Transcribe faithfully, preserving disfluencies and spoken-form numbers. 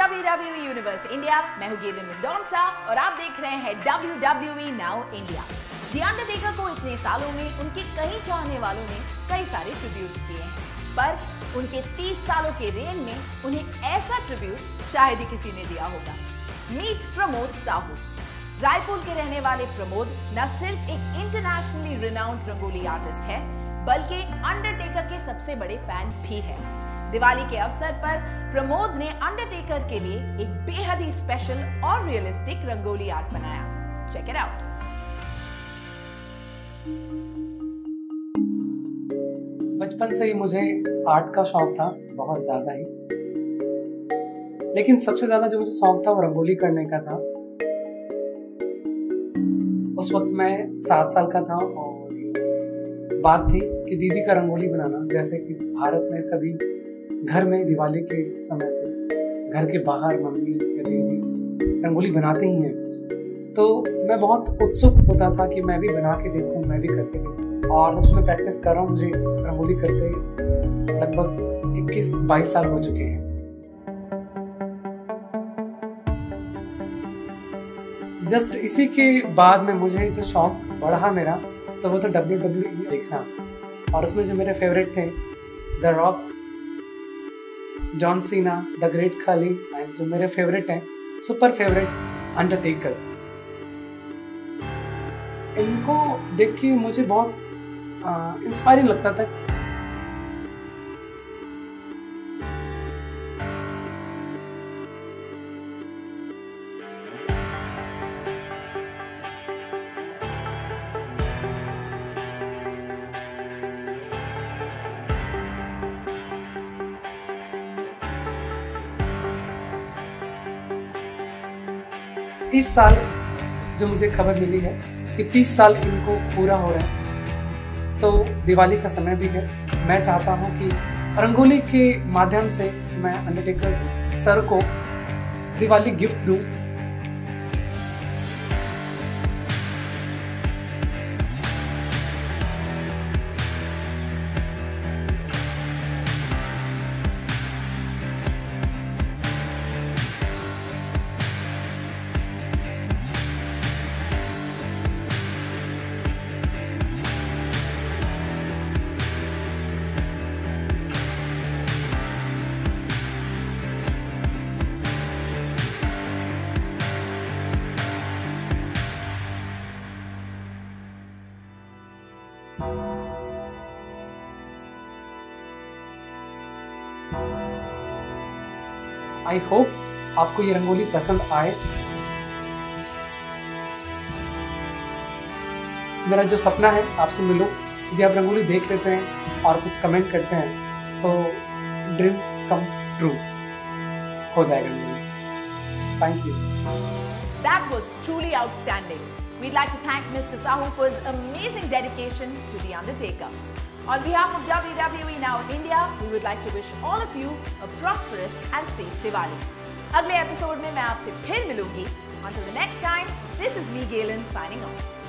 W W E universe India. मैं हूं Gaelyn Mendonca और आप देख रहे हैं W W E now India. The Undertaker को इतने सालों में उनके कई चाहने वालों ने कई सारे ट्रिब्यूट्स दिए हैं, पर उनके तीस सालों के रेन में उन्हें ऐसा ट्रिब्यूट शायद ही किसी ने दिया होगा। मीट प्रमोद साहू। रायपुर के रहने वाले प्रमोद न सिर्फ एक इंटरनेशनली रिनाउंड रंगोली आर्टिस्ट है, बल्कि अंडरटेकर के सबसे बड़े फैन भी है। दिवाली के अवसर पर प्रमोद ने अंडरटेकर के लिए एक बेहद ही स्पेशल और रियलिस्टिक रंगोली आर्ट बनाया। Check it out. बचपन से ही मुझे आर्ट का शौक था, बहुत ज्यादा ही। लेकिन सबसे ज्यादा जो मुझे शौक था वो रंगोली करने का था। उस वक्त मैं सात साल का था और बात थी कि दीदी का रंगोली बनाना, जैसे कि भारत में सभी घर में दिवाली के समय पे घर के बाहर मम्मी या दीदी रंगोली बनाते ही हैं। तो मैं बहुत उत्सुक होता था कि मैं भी बना के देखूं, मैं भी करके देखूं। और जब से मैं प्रैक्टिस कर रहा हूँ, मुझे रंगोली करते लगभग इक्कीस बाईस साल हो चुके हैं। जस्ट इसी के बाद में मुझे जो शौक बढ़ा मेरा, तो वो था डब्ल्यू डब्ल्यू ई देखना। और उसमें जो मेरे फेवरेट थे the Rock, John Cena, the great Khali, and जो मेरे फेवरेट हैं सुपर फेवरेट अंडरटेकर। इनको देख के मुझे बहुत इंस्पायरिंग लगता था। इस साल जो मुझे खबर मिली है कि तीस साल इनको पूरा हो रहा है, तो दिवाली का समय भी है। मैं चाहता हूं कि रंगोली के माध्यम से मैं अंडरटेकर सर को दिवाली गिफ्ट दूं। आई होप आपको ये रंगोली पसंद आए। मेरा जो सपना है आपसे मिलो। यदि आप रंगोली देख लेते हैं और कुछ कमेंट करते हैं तो ड्रीम कम ट्रू हो जाएगा। Thank you. That was truly outstanding. We'd like to thank Mister Sahu for his amazing dedication to the Undertaker. On behalf of W W E Now India, we would like to wish all of you a prosperous and safe Diwali. अगले episode में मैं आपसे फिर मिलूंगी. Until the next time, this is me, Galen, signing off.